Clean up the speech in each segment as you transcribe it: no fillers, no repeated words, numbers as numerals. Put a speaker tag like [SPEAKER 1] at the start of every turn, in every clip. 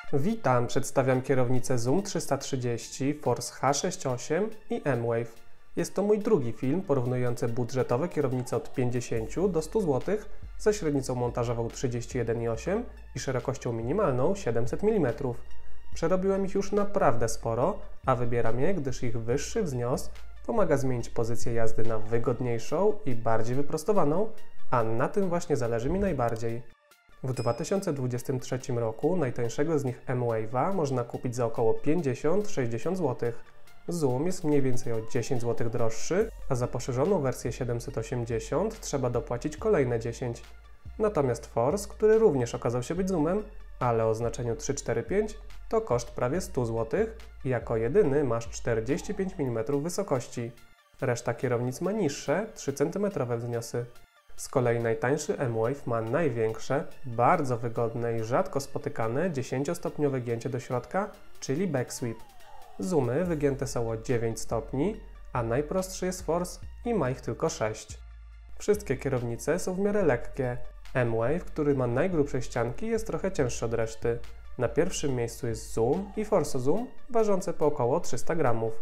[SPEAKER 1] Witam, przedstawiam kierownicę Zoom 330, Force H68 i M-Wave. Jest to mój drugi film porównujący budżetowe kierownice od 50 do 100 zł ze średnicą montażową 31,8 i szerokością minimalną 700 mm. Przerobiłem ich już naprawdę sporo, a wybieram je, gdyż ich wyższy wznios pomaga zmienić pozycję jazdy na wygodniejszą i bardziej wyprostowaną, a na tym właśnie zależy mi najbardziej. W 2023 roku najtańszego z nich M-Wave'a można kupić za około 50-60 zł. Zoom jest mniej więcej o 10 zł droższy, a za poszerzoną wersję 780 trzeba dopłacić kolejne 10. Natomiast Force, który również okazał się być Zoomem, ale o znaczeniu 345, to koszt prawie 100 zł i jako jedyny masz 45 mm wysokości. Reszta kierownic ma niższe, 3 cm wzniosy. Z kolei najtańszy M-Wave ma największe, bardzo wygodne i rzadko spotykane 10-stopniowe gięcie do środka, czyli backsweep. Zoomy wygięte są o 9 stopni, a najprostszy jest Force i ma ich tylko 6. Wszystkie kierownice są w miarę lekkie. M-Wave, który ma najgrubsze ścianki, jest trochę cięższy od reszty. Na pierwszym miejscu jest Zoom i Force Zoom, ważące po około 300 g.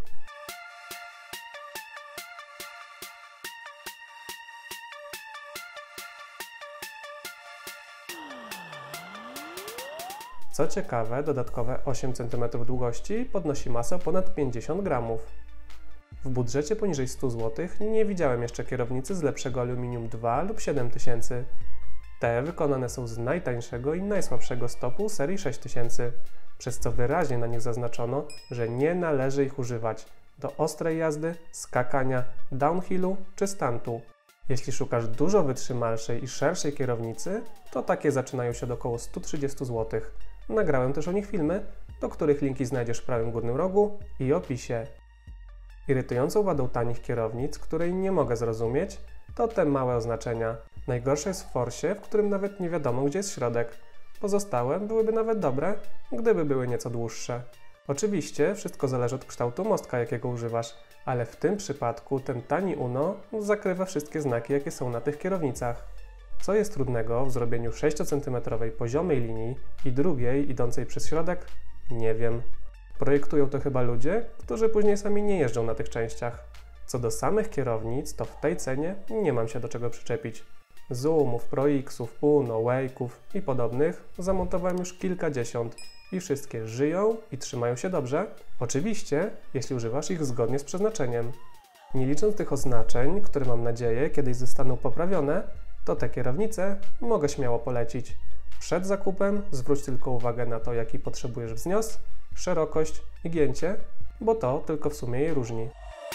[SPEAKER 1] Co ciekawe, dodatkowe 8 cm długości podnosi masę o ponad 50 g. W budżecie poniżej 100 zł nie widziałem jeszcze kierownicy z lepszego aluminium 2 lub 7000. Te wykonane są z najtańszego i najsłabszego stopu serii 6000, przez co wyraźnie na nich zaznaczono, że nie należy ich używać do ostrej jazdy, skakania, downhillu czy stuntu. Jeśli szukasz dużo wytrzymalszej i szerszej kierownicy, to takie zaczynają się od około 130 zł. Nagrałem też o nich filmy, do których linki znajdziesz w prawym górnym rogu i opisie. Irytującą wadą tanich kierownic, której nie mogę zrozumieć, to te małe oznaczenia. Najgorsze jest w Forcie, w którym nawet nie wiadomo, gdzie jest środek. Pozostałe byłyby nawet dobre, gdyby były nieco dłuższe. Oczywiście wszystko zależy od kształtu mostka, jakiego używasz, ale w tym przypadku ten tani Uno zakrywa wszystkie znaki, jakie są na tych kierownicach. Co jest trudnego w zrobieniu 6 cm poziomej linii i drugiej idącej przez środek? Nie wiem. Projektują to chyba ludzie, którzy później sami nie jeżdżą na tych częściach. Co do samych kierownic, to w tej cenie nie mam się do czego przyczepić. Zoomów, Pro X-ów, Uno, Wake'ów i podobnych zamontowałem już kilkadziesiąt i wszystkie żyją i trzymają się dobrze, oczywiście jeśli używasz ich zgodnie z przeznaczeniem. Nie licząc tych oznaczeń, które mam nadzieję kiedyś zostaną poprawione, to te kierownice mogę śmiało polecić. Przed zakupem zwróć tylko uwagę na to, jaki potrzebujesz wznios, szerokość i gięcie, bo to tylko w sumie je różni.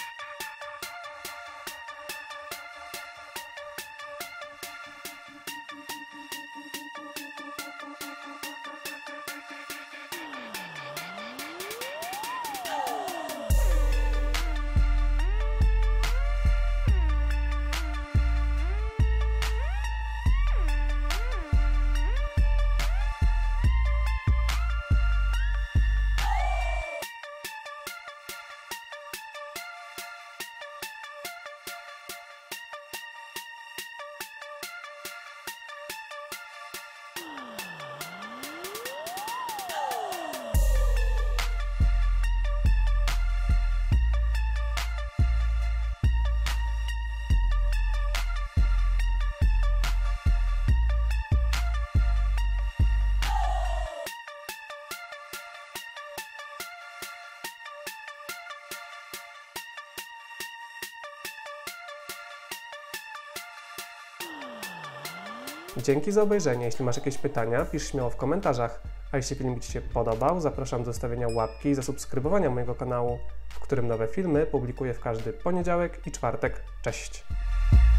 [SPEAKER 1] Dzięki za obejrzenie. Jeśli masz jakieś pytania, pisz śmiało w komentarzach. A jeśli film Ci się podobał, zapraszam do zostawienia łapki i zasubskrybowania mojego kanału, w którym nowe filmy publikuję w każdy poniedziałek i czwartek. Cześć!